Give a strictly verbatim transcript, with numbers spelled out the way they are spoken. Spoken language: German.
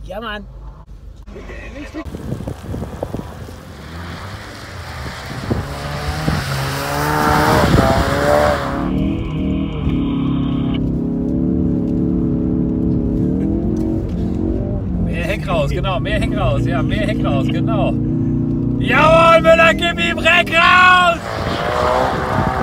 Ja, Mann. Mehr Heck raus, genau, mehr Heck raus, ja, mehr Heck raus, genau. Jawohl, Müller, gib ihm Heck raus!